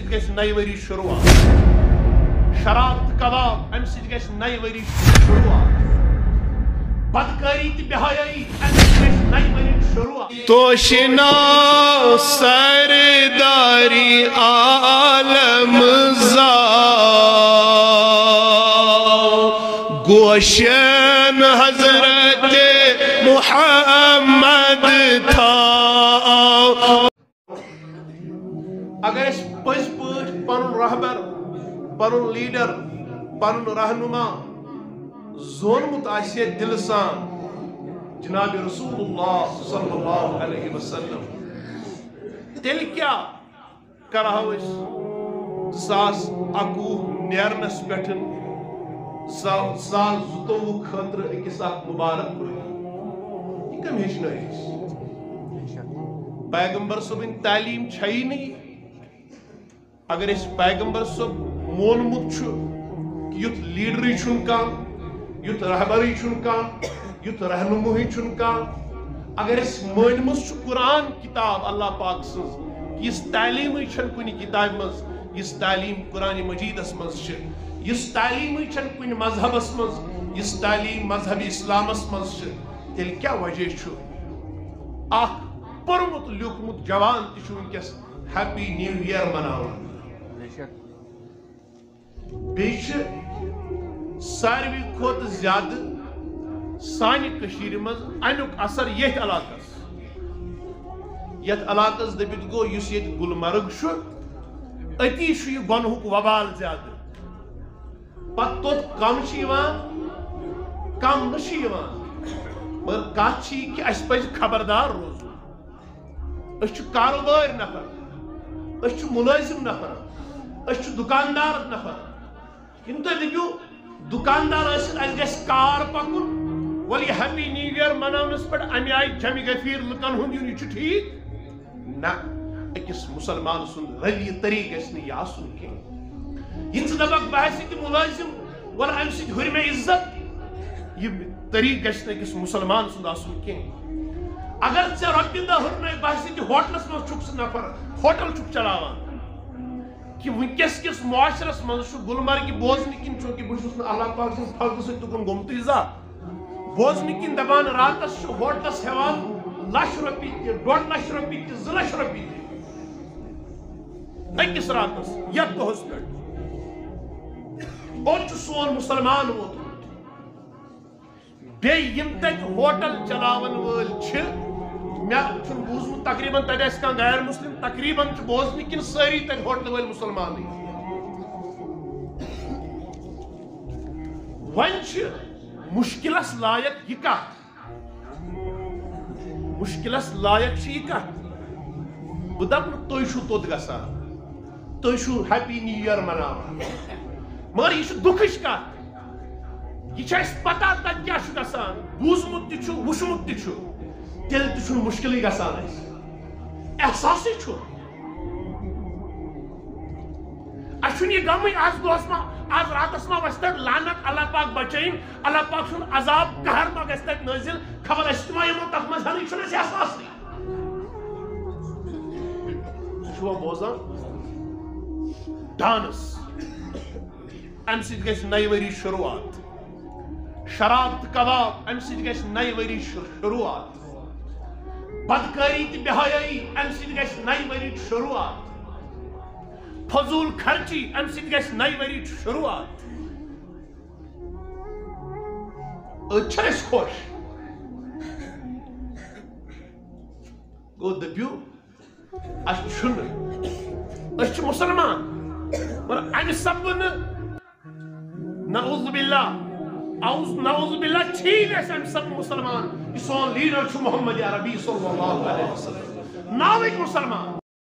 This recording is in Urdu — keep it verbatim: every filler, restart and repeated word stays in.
سۭتۍ گژھِ نَیہِ ؤری شروٗعات شراب تہٕ کباب اَمہِ سۭتۍ گژھِ نَیہِ ؤری شروٗعات بدکاری تہٕ بےحیٲیی اَمہِ سۭتۍ گژھِ نَیہِ ؤری شروٗعات توشنا سرداری عالم زاو گوشن حضرت محمد تھا اگر اس پٔزۍ پٲٹھۍ پنُن رہبر پنُن لیڈر پنُن رہنما زونمُت آسہِ ہے دلہٕ سان جناب رسول اللہ صلی اللہ علیہ وسلم تیٚلہِ کیٛاہ کرہو أسۍ زٕ ساس اَکوُہ نیرنس پٮ۪ٹھ سال زٕتووُہ خٲطرٕ أکِس اکھ مُبارک یہِ کٔمۍ ہیٚچھنٲے أسۍ پیغمبر صٲبٕنۍ تعلیٖم چھےٚ نہٕ اگر أسۍ پیغمبر صٲب مونمُت چھُ کہِ یُتھ لیٖڈرٕے چھُنہٕ کانٛہہ یُتھ رہبرٕے چھُنہٕ کانٛہہ یُتھ رہنموہٕے چھُنہٕ کانٛہہ اگر أسۍ مٲنمٕژ چھُ قرآن کِتاب اللہ پاک سٕنٛز یِژھ تعلیٖمٕے چھَنہٕ کُنہِ کِتابہِ منٛز یِژھ تعلیٖم قرآنِ مجیٖدس منٛز چھِ یِژھ تعلیٖمٕے چھَنہٕ کُنہِ مذہبس منٛز یِژھ تعلیٖم مذہبِ اِسلامس منٛز چھِ تیٚلہِ کیٛاہ وجہ چھُ اکھ پوٚرمُت لیوٗکھمُت جوان تہِ چھُ وٕنکٮ۪س ہیپی نیو یِیر مناوان بیٚیہِ چھِ ساروی کھۄتہٕ زیادٕ سانہِ کٔشیٖرِ منٛز امیُک اثر ییٚتھۍ علاقس یتھ علاقس دٔپِتھ گوٚو یُس ییٚتہِ گُلمرگ چھُ أتی چھُ یہِ گۄنہُک وبال زیادٕ پتہٕ توٚت کم چھِ یِوان کم نہٕ چھِ یِوان مگر کتھ چھِ یہِ کہِ اَسہِ پزِ خبردار روزُن أسۍ چھِ کاروبٲرۍ نفر أسۍ چھِ مُلٲزِم نفر أسۍ چھِ دُکاندار نفر یِم تُہۍ دٔپِو دُکاندار ٲسِتھ اَسہِ گژھِ کار پکُن وۄلہٕ یہِ ہیپی نیو یِیر مناونس پٮ۪ٹھ اَمہِ آیہِ جمع گفیٖر لُکن ہُنٛد یُن یہِ چھُ ٹھیٖک نہ أکِس مُسلمان سُنٛد رویہِ طریٖقہٕ گژھِ نہٕ یہِ آسُن کینٛہہ یہِ ژٕ دپکھ بہٕ ہسا تہِ مُلٲزِم وۄلہٕ اَمہِ سۭتۍ ہُرِ مےٚ عزت یہِ طریٖقہٕ گژھِ نہٕ أکِس مُسلمان سُنٛد آسُن کینٛہہ اگر ژےٚ رۄپیہِ دہ ہُرنٲے بہٕ ہسا تہِ ہوٹلس منٛز چھُکھ ژٕ نفر ہوٹل چھُکھ چلاوان کہ ونکس کس معاشرس منٛز چھُ گلمرگہِ بوزنہٕ کِنۍ چوٗنکہِ بہٕ چھُس نہٕ اللہ پاک سٕنٛز فضلہٕ سۭتۍ تُکُن گوٚمتُے زانٛہہ بوزنہٕ کِنۍ دپان راتس چھُ ہوٹلس ہٮ۪وان لچھ رۄپیہِ تہِ ڈۄڈ لچھ رۄپیہِ تہِ زٕ لچھ رۄپیہِ تہِ أکِس راتس یتھ دۄہس پٮ۪ٹھ اور چھُ سون مُسلمان ووتمُت بیٚیہِ یِم تتہِ ہوٹل چلاون وٲلۍ چھِ مےٚ چھُنہٕ بوٗزمُت تقریٖبن تتہِ آسہِ کانٛہہ غیر مُسلِم تقریٖبن چھُ بوزنہٕ کِنۍ سٲری تتہِ ہوٹلہٕ وٲلۍ مُسلمانٕے وۄنۍ چھِ مُشکِلس لایق یہِ کتھ مُشکِلس لایق چھِ یہِ کتھ بہٕ دپہٕ نہٕ تُہۍ چھِو توٚت گژھان تُہۍ چھِو ہیپی نیو یِیر مناوان مگر یہِ چھِ دُکھٕچ کتھ یہِ چھِ اَسہِ پتہ تتہِ کیٛاہ چھُ گژھان بوٗزمُت تہِ چھُ وٕچھمُت تہِ چھُ تیٚلہِ تہِ چھُنہٕ مُشکِلٕے گژھان اَسہِ احساسٕے چھُ اَسہِ چھُنہٕ یہِ غمٕے آز دۄہس ما آز راتس ما وسہِ تتہِ لعنت اللہ پاک بچٲیِن اللہ پاک سُنٛد عذاب قہر ما گژھِ تتہِ نٲزِل خبر أسۍ تہِ ما یِمو تتھ منٛز ہٮ۪نٕے چھُنہٕ اَسہِ احساسٕے چھُوا بوزان ڈانس اَمہِ سۭتۍ گژھِ نَیہِ ؤری شروٗعات شراب تہٕ کباب اَمہِ سۭتۍ گژھِ نَیہِ ؤری شروٗعات بدکاری تہٕ بےحیٲیی اَمہِ سۭتۍ گژھِ نَیہِ ؤری شروٗعات فضوٗل خرچی اَمہِ سۭتۍ گژھِ نَیہِ ؤری شروٗعات أتھۍ چھا أسۍ خۄش گوٚو دٔپِو اَسہِ چھُنہٕ أسۍ چھِ مُسلمان مگر اَمہِ سببہٕ نہٕ نعوذ باللہ اعوذ نعوذ باللہ چھی نہٕ اَسہِ اَمہِ سببہٕ مُسلمان یہِ سون لیٖڈر چھُ محمد عربی صلی اللہ علیہ وسلم ناوٕکۍ مُسلمان